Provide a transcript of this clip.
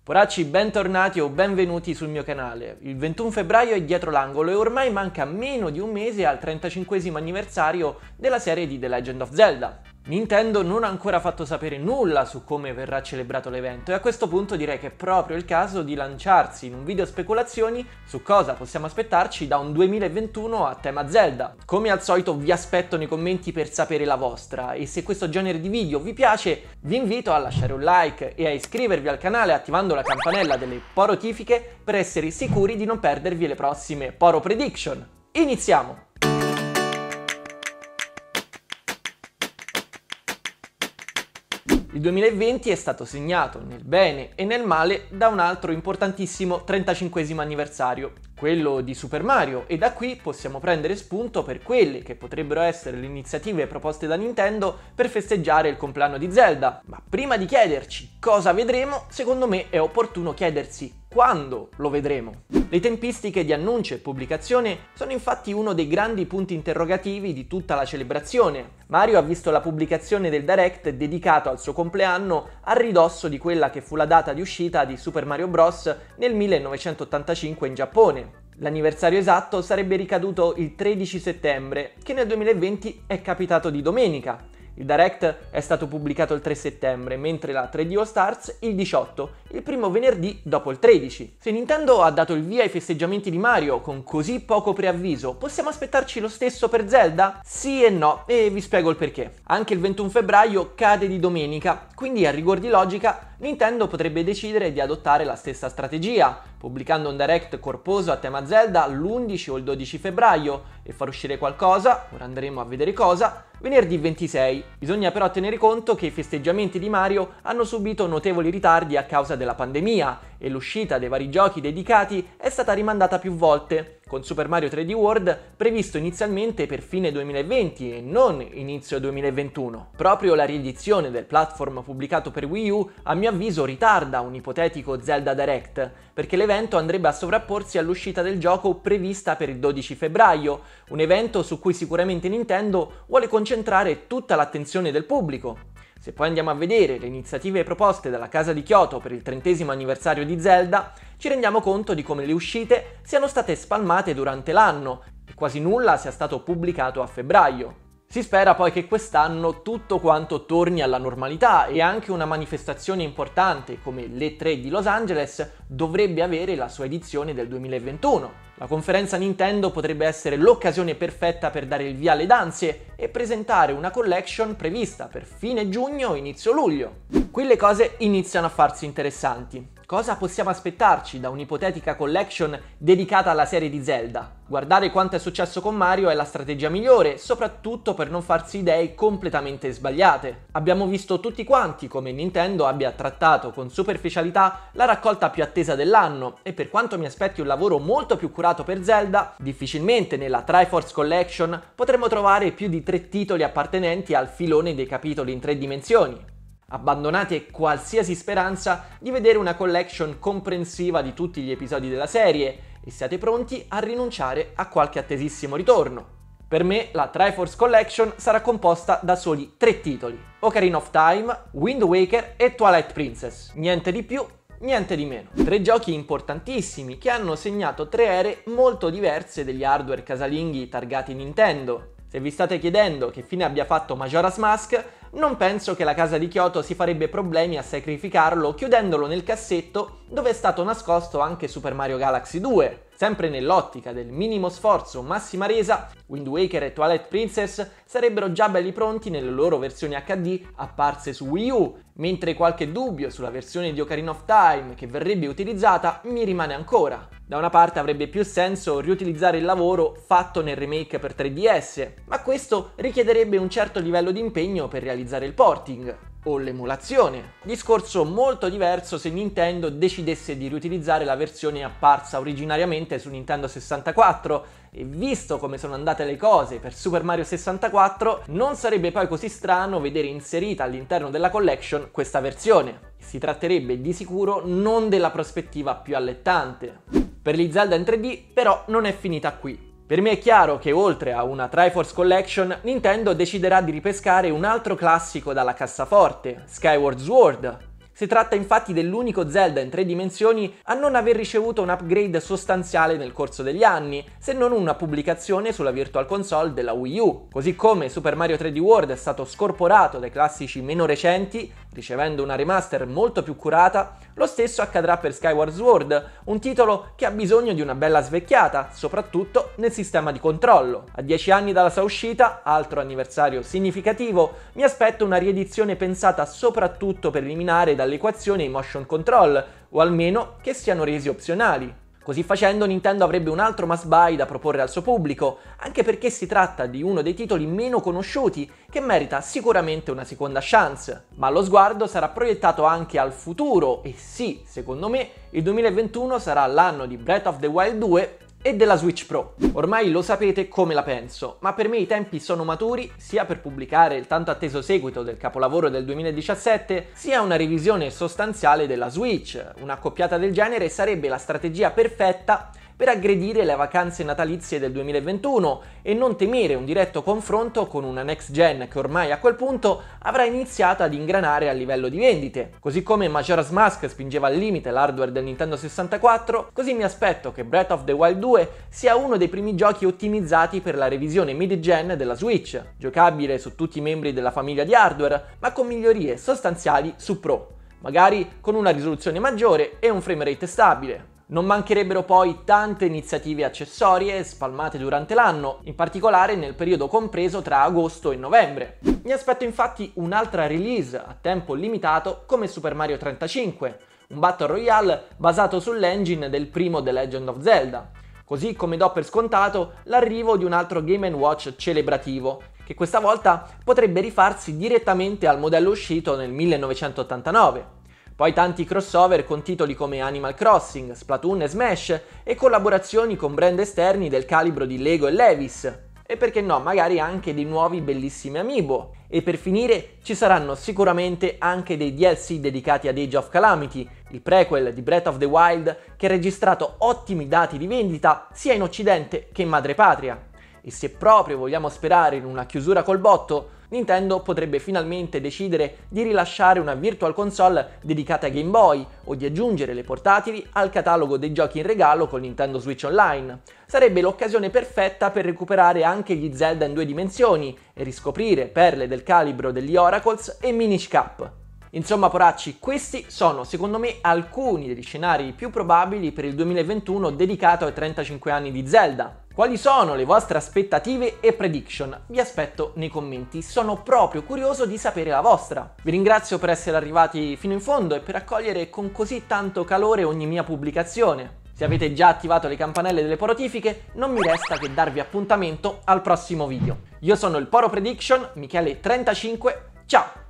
Poracci, bentornati o benvenuti sul mio canale. Il 21 febbraio è dietro l'angolo e ormai manca meno di un mese al 35esimo anniversario della serie di The Legend of Zelda. Nintendo non ha ancora fatto sapere nulla su come verrà celebrato l'evento e a questo punto direi che è proprio il caso di lanciarsi in un video speculazioni su cosa possiamo aspettarci da un 2021 a tema Zelda. Come al solito vi aspetto nei commenti per sapere la vostra e se questo genere di video vi piace vi invito a lasciare un like e a iscrivervi al canale attivando la campanella delle porotifiche per essere sicuri di non perdervi le prossime Poro Prediction. Iniziamo! Il 2020 è stato segnato nel bene e nel male da un altro importantissimo 35esimo anniversario, quello di Super Mario, e da qui possiamo prendere spunto per quelle che potrebbero essere le iniziative proposte da Nintendo per festeggiare il compleanno di Zelda. Ma prima di chiederci cosa vedremo, secondo me è opportuno chiedersi quando lo vedremo. Le tempistiche di annuncio e pubblicazione sono infatti uno dei grandi punti interrogativi di tutta la celebrazione. Mario ha visto la pubblicazione del Direct dedicato al suo compleanno a ridosso di quella che fu la data di uscita di Super Mario Bros. Nel 1985 in Giappone. L'anniversario esatto sarebbe ricaduto il 13 settembre, che nel 2020 è capitato di domenica. Il Direct è stato pubblicato il 3 settembre, mentre la 3D All Stars il 18, il primo venerdì dopo il 13. Se Nintendo ha dato il via ai festeggiamenti di Mario con così poco preavviso, possiamo aspettarci lo stesso per Zelda? Sì e no, e vi spiego il perché. Anche il 21 febbraio cade di domenica, quindi a rigor di logica Nintendo potrebbe decidere di adottare la stessa strategia, pubblicando un Direct corposo a tema Zelda l'11 o il 12 febbraio e far uscire qualcosa, ora andremo a vedere cosa, venerdì 26. Bisogna però tenere conto che i festeggiamenti di Mario hanno subito notevoli ritardi a causa della pandemia e l'uscita dei vari giochi dedicati è stata rimandata più volte, con Super Mario 3D World previsto inizialmente per fine 2020 e non inizio 2021. Proprio la riedizione del platform pubblicato per Wii U a mio avviso ritarda un ipotetico Zelda Direct, perché l'evento andrebbe a sovrapporsi all'uscita del gioco prevista per il 12 febbraio, un evento su cui sicuramente Nintendo vuole concentrare tutta l'attenzione del pubblico. Se poi andiamo a vedere le iniziative proposte dalla Casa di Kyoto per il 30° anniversario di Zelda, ci rendiamo conto di come le uscite siano state spalmate durante l'anno e quasi nulla sia stato pubblicato a febbraio. Si spera poi che quest'anno tutto quanto torni alla normalità e anche una manifestazione importante come l'E3 di Los Angeles dovrebbe avere la sua edizione del 2021. La conferenza Nintendo potrebbe essere l'occasione perfetta per dare il via alle danze e presentare una collection prevista per fine giugno o inizio luglio. Qui le cose iniziano a farsi interessanti. Cosa possiamo aspettarci da un'ipotetica collection dedicata alla serie di Zelda? Guardare quanto è successo con Mario è la strategia migliore, soprattutto per non farsi idee completamente sbagliate. Abbiamo visto tutti quanti come Nintendo abbia trattato con superficialità la raccolta più attesa dell'anno e per quanto mi aspetti un lavoro molto più curato per Zelda, difficilmente nella Triforce Collection potremo trovare più di 3 titoli appartenenti al filone dei capitoli in 3 dimensioni. Abbandonate qualsiasi speranza di vedere una collection comprensiva di tutti gli episodi della serie e siate pronti a rinunciare a qualche attesissimo ritorno. Per me la Triforce Collection sarà composta da soli 3 titoli: Ocarina of Time, Wind Waker e Twilight Princess. Niente di più, niente di meno. 3 giochi importantissimi che hanno segnato 3 ere molto diverse degli hardware casalinghi targati Nintendo. Se vi state chiedendo che fine abbia fatto Majora's Mask, non penso che la Casa di Kyoto si farebbe problemi a sacrificarlo chiudendolo nel cassetto dove è stato nascosto anche Super Mario Galaxy 2. Sempre nell'ottica del minimo sforzo, massima resa, Wind Waker e Twilight Princess sarebbero già belli pronti nelle loro versioni HD apparse su Wii U, mentre qualche dubbio sulla versione di Ocarina of Time che verrebbe utilizzata mi rimane ancora. Da una parte avrebbe più senso riutilizzare il lavoro fatto nel remake per 3DS, ma questo richiederebbe un certo livello di impegno per realizzare il porting o l'emulazione. Discorso molto diverso se Nintendo decidesse di riutilizzare la versione apparsa originariamente su Nintendo 64 e visto come sono andate le cose per Super Mario 64 non sarebbe poi così strano vedere inserita all'interno della collection questa versione. Si tratterebbe di sicuro non della prospettiva più allettante. Per gli Zelda in 3D però non è finita qui. Per me è chiaro che oltre a una Triforce Collection, Nintendo deciderà di ripescare un altro classico dalla cassaforte, Skyward Sword. Si tratta infatti dell'unico Zelda in 3 dimensioni a non aver ricevuto un upgrade sostanziale nel corso degli anni, se non una pubblicazione sulla Virtual Console della Wii U. Così come Super Mario 3D World è stato scorporato dai classici meno recenti, ricevendo una remaster molto più curata, lo stesso accadrà per Skyward Sword, un titolo che ha bisogno di una bella svecchiata, soprattutto nel sistema di controllo. A 10 anni dalla sua uscita, altro anniversario significativo, mi aspetto una riedizione pensata soprattutto per eliminare dall'equazione i motion control, o almeno che siano resi opzionali. Così facendo Nintendo avrebbe un altro must buy da proporre al suo pubblico, anche perché si tratta di uno dei titoli meno conosciuti che merita sicuramente una seconda chance. Ma lo sguardo sarà proiettato anche al futuro e sì, secondo me, il 2021 sarà l'anno di Breath of the Wild 2 e della Switch Pro. Ormai lo sapete come la penso, ma per me i tempi sono maturi sia per pubblicare il tanto atteso seguito del capolavoro del 2017, sia una revisione sostanziale della Switch. Un'accoppiata del genere sarebbe la strategia perfetta per aggredire le vacanze natalizie del 2021 e non temere un diretto confronto con una next gen che ormai a quel punto avrà iniziato ad ingranare a livello di vendite. Così come Majora's Mask spingeva al limite l'hardware del Nintendo 64, così mi aspetto che Breath of the Wild 2 sia uno dei primi giochi ottimizzati per la revisione mid-gen della Switch, giocabile su tutti i membri della famiglia di hardware, ma con migliorie sostanziali su Pro, magari con una risoluzione maggiore e un framerate stabile. Non mancherebbero poi tante iniziative accessorie spalmate durante l'anno, in particolare nel periodo compreso tra agosto e novembre. Mi aspetto infatti un'altra release a tempo limitato come Super Mario 35, un Battle Royale basato sull'engine del primo The Legend of Zelda, così come do per scontato l'arrivo di un altro Game & Watch celebrativo, che questa volta potrebbe rifarsi direttamente al modello uscito nel 1989. Poi tanti crossover con titoli come Animal Crossing, Splatoon e Smash e collaborazioni con brand esterni del calibro di Lego e Levi's. E perché no, magari anche dei nuovi bellissimi amiibo. E per finire ci saranno sicuramente anche dei DLC dedicati ad Age of Calamity, il prequel di Breath of the Wild che ha registrato ottimi dati di vendita sia in occidente che in madrepatria. E se proprio vogliamo sperare in una chiusura col botto, Nintendo potrebbe finalmente decidere di rilasciare una Virtual Console dedicata ai Game Boy o di aggiungere le portatili al catalogo dei giochi in regalo con Nintendo Switch Online. Sarebbe l'occasione perfetta per recuperare anche gli Zelda in 2 dimensioni e riscoprire perle del calibro degli Oracles e Minish Cap. Insomma, poracci, questi sono secondo me alcuni degli scenari più probabili per il 2021 dedicato ai 35 anni di Zelda. Quali sono le vostre aspettative e prediction? Vi aspetto nei commenti, sono proprio curioso di sapere la vostra. Vi ringrazio per essere arrivati fino in fondo e per accogliere con così tanto calore ogni mia pubblicazione. Se avete già attivato le campanelle delle notifiche, non mi resta che darvi appuntamento al prossimo video. Io sono il Poro Prediction, Michele35, ciao!